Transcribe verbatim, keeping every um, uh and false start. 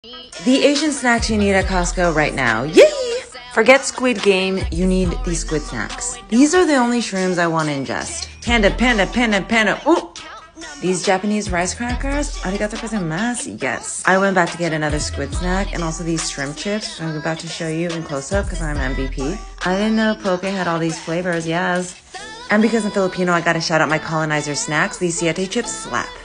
The Asian snacks you need at Costco right now. Yay! Forget Squid Game, you need these squid snacks. These are the only shrooms I want to ingest. Panda, panda, panda, panda, ooh! These Japanese rice crackers, arigato gozaimasu, yes. I went back to get another squid snack and also these shrimp chips, which I'm about to show you in close-up because I'm M V P. I didn't know Poke had all these flavors, yes. And because I'm Filipino, I gotta shout out my colonizer snacks. These siete chips slap.